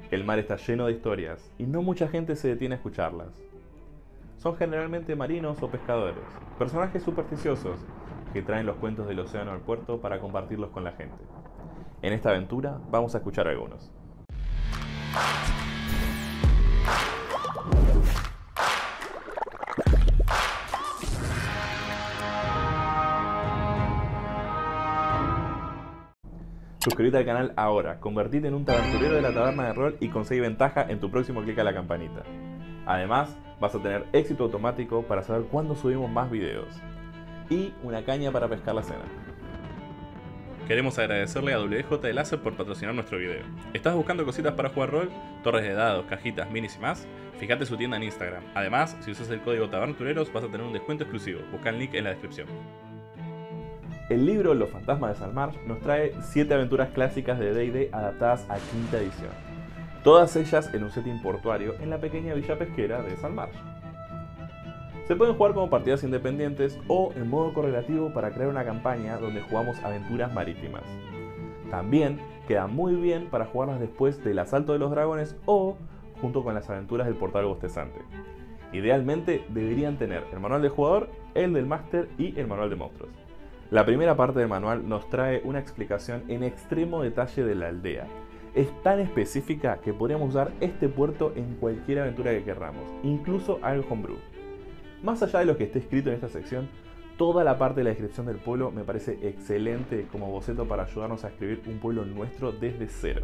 El mar está lleno de historias y no mucha gente se detiene a escucharlas. Son generalmente marinos o pescadores, personajes supersticiosos que traen los cuentos del océano al puerto para compartirlos con la gente. En esta aventura vamos a escuchar algunos. Suscríbete al canal ahora, convertite en un taberturero de la taberna de rol y conseguí ventaja en tu próximo clic a la campanita. Además, vas a tener éxito automático para saber cuándo subimos más videos. Y una caña para pescar la cena. Queremos agradecerle a WJ de Láser por patrocinar nuestro video. ¿Estás buscando cositas para jugar rol? Torres de dados, cajitas, minis y más. Fíjate su tienda en Instagram. Además, si usas el código tabertureros vas a tener un descuento exclusivo. Busca el link en la descripción. El libro Los Fantasmas de Saltmarsh nos trae 7 aventuras clásicas de D&D adaptadas a quinta edición. Todas ellas en un setting portuario en la pequeña villa pesquera de Saltmarsh. Se pueden jugar como partidas independientes o en modo correlativo para crear una campaña donde jugamos aventuras marítimas. También quedan muy bien para jugarlas después del asalto de los dragones o junto con las aventuras del portal bostezante. Idealmente deberían tener el manual del jugador, el del máster y el manual de monstruos. La primera parte del manual nos trae una explicación en extremo detalle de la aldea. Es tan específica que podríamos usar este puerto en cualquier aventura que queramos, incluso algo homebrew. Más allá de lo que esté escrito en esta sección, toda la parte de la descripción del pueblo me parece excelente como boceto para ayudarnos a escribir un pueblo nuestro desde cero.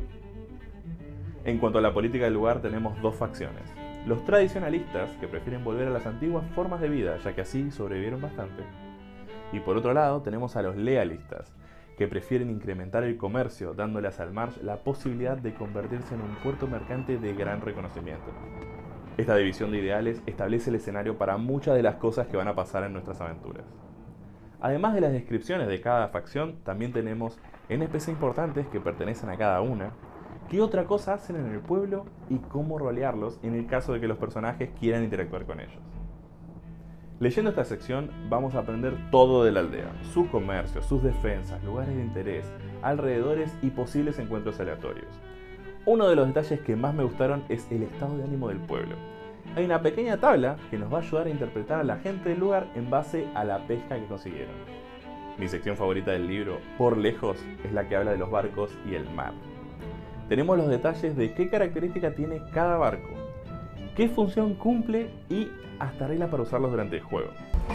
En cuanto a la política del lugar, tenemos dos facciones. Los tradicionalistas, que prefieren volver a las antiguas formas de vida, ya que así sobrevivieron bastante. Y por otro lado tenemos a los lealistas, que prefieren incrementar el comercio, dándole a Saltmarsh la posibilidad de convertirse en un puerto mercante de gran reconocimiento. Esta división de ideales establece el escenario para muchas de las cosas que van a pasar en nuestras aventuras. Además de las descripciones de cada facción, también tenemos NPC importantes que pertenecen a cada una, qué otra cosa hacen en el pueblo y cómo rolearlos en el caso de que los personajes quieran interactuar con ellos. Leyendo esta sección vamos a aprender todo de la aldea, su comercio, sus defensas, lugares de interés, alrededores y posibles encuentros aleatorios. Uno de los detalles que más me gustaron es el estado de ánimo del pueblo. Hay una pequeña tabla que nos va a ayudar a interpretar a la gente del lugar en base a la pesca que consiguieron. Mi sección favorita del libro, por lejos, es la que habla de los barcos y el mar. Tenemos los detalles de qué característica tiene cada barco, qué función cumple y hasta reglas para usarlos durante el juego.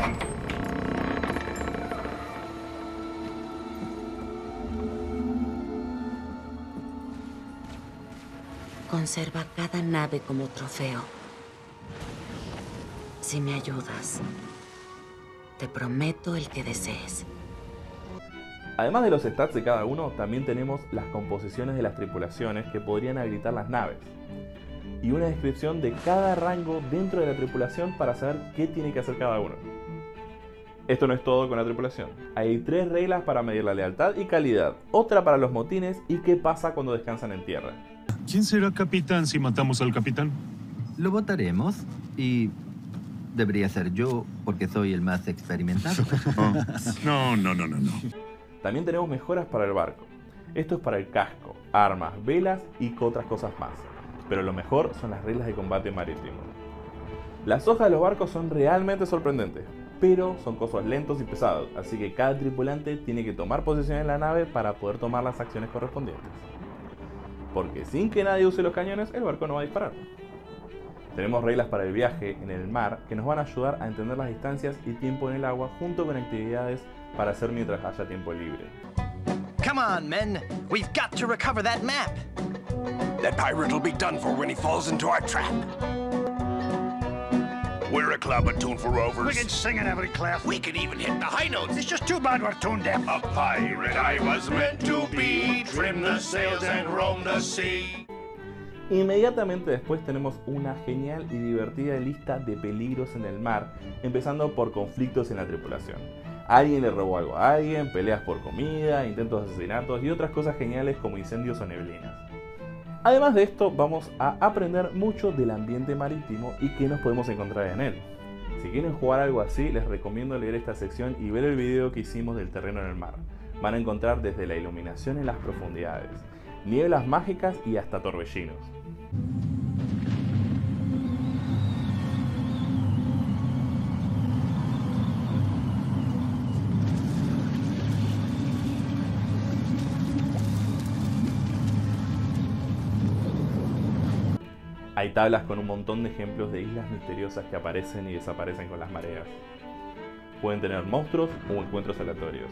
Conserva cada nave como trofeo. Si me ayudas, te prometo el que desees. Además de los stats de cada uno, también tenemos las composiciones de las tripulaciones que podrían habilitar las naves. Y una descripción de cada rango dentro de la tripulación para saber qué tiene que hacer cada uno. Esto no es todo con la tripulación. Hay 3 reglas para medir la lealtad y calidad, otra para los motines y qué pasa cuando descansan en tierra. ¿Quién será capitán si matamos al capitán? Lo votaremos y debería ser yo porque soy el más experimentado. No. También tenemos mejoras para el barco. Esto es para el casco, armas, velas y otras cosas más. Pero lo mejor son las reglas de combate marítimo. Las hojas de los barcos son realmente sorprendentes, pero son cosos lentos y pesados, así que cada tripulante tiene que tomar posesión en la nave para poder tomar las acciones correspondientes. Porque sin que nadie use los cañones, el barco no va a disparar. Tenemos reglas para el viaje en el mar que nos van a ayudar a entender las distancias y tiempo en el agua junto con actividades para hacer mientras haya tiempo libre. Come on, men. We've got to recover that map. That pirate will be done for when he falls into our trap. We're a club attuned for rovers. We can sing in every clef. We can even hit the high notes. It's just too bad we're tuned deaf. A pirate I was meant to be. Trim the sails and roam the sea. Inmediatamente después tenemos una genial y divertida lista de peligros en el mar, empezando por conflictos en la tripulación. Alguien le robó algo a alguien, peleas por comida, intentos de asesinatos y otras cosas geniales como incendios o neblinas. Además de esto, vamos a aprender mucho del ambiente marítimo y qué nos podemos encontrar en él. Si quieren jugar algo así, les recomiendo leer esta sección y ver el video que hicimos del terreno en el mar. Van a encontrar desde la iluminación en las profundidades, nieblas mágicas y hasta torbellinos. Hay tablas con un montón de ejemplos de islas misteriosas que aparecen y desaparecen con las mareas. Pueden tener monstruos o encuentros aleatorios.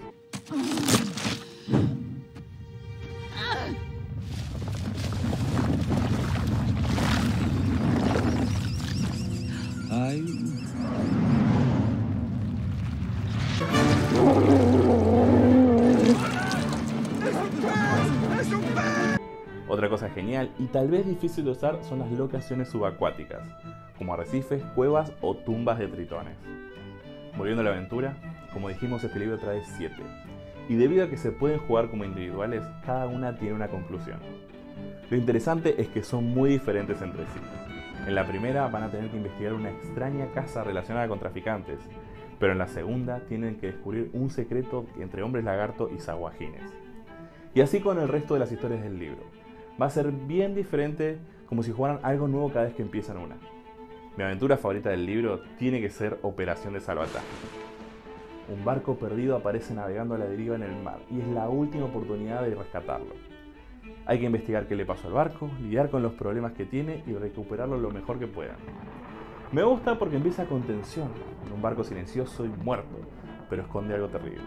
Otra cosa genial y tal vez difícil de usar son las locaciones subacuáticas, como arrecifes, cuevas o tumbas de tritones. Volviendo a la aventura, como dijimos, este libro trae 7, y debido a que se pueden jugar como individuales, cada una tiene una conclusión. Lo interesante es que son muy diferentes entre sí. En la primera van a tener que investigar una extraña casa relacionada con traficantes, pero en la segunda tienen que descubrir un secreto entre hombres lagarto y saguajines. Y así con el resto de las historias del libro. Va a ser bien diferente, como si jugaran algo nuevo cada vez que empiezan una. Mi aventura favorita del libro tiene que ser Operación de Salvataje. Un barco perdido aparece navegando a la deriva en el mar y es la última oportunidad de rescatarlo. Hay que investigar qué le pasó al barco, lidiar con los problemas que tiene y recuperarlo lo mejor que puedan. Me gusta porque empieza con tensión, en un barco silencioso y muerto, pero esconde algo terrible.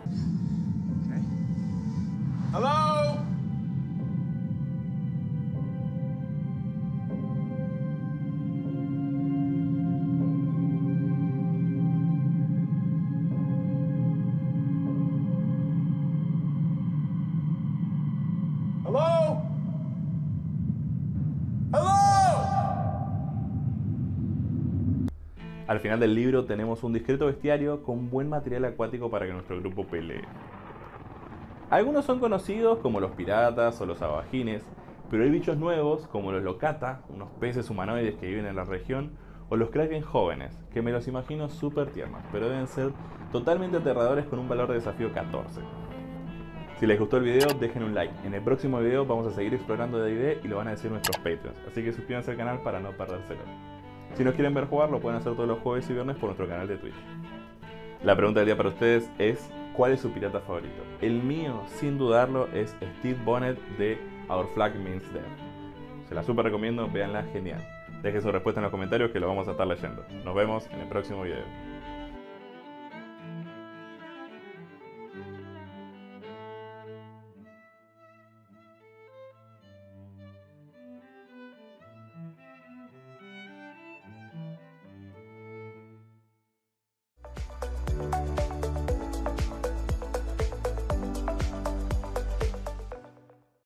Hello? Hello? Hello? Al final del libro tenemos un discreto bestiario con buen material acuático para que nuestro grupo pelee. Algunos son conocidos como los piratas o los saguajines, pero hay bichos nuevos como los locata, unos peces humanoides que viven en la región, o los kraken jóvenes, que me los imagino súper tiernos, pero deben ser totalmente aterradores con un valor de desafío 14. Si les gustó el video, dejen un like. En el próximo video vamos a seguir explorando D&D y lo van a decir nuestros Patreons, así que suscríbanse al canal para no perdérselo. Si nos quieren ver jugar, lo pueden hacer todos los jueves y viernes por nuestro canal de Twitch. La pregunta del día para ustedes es: ¿cuál es su pirata favorito? El mío, sin dudarlo, es Steve Bonnet de Our Flag Means Death. Se la super recomiendo, véanla, genial. Dejen su respuesta en los comentarios que lo vamos a estar leyendo. Nos vemos en el próximo video.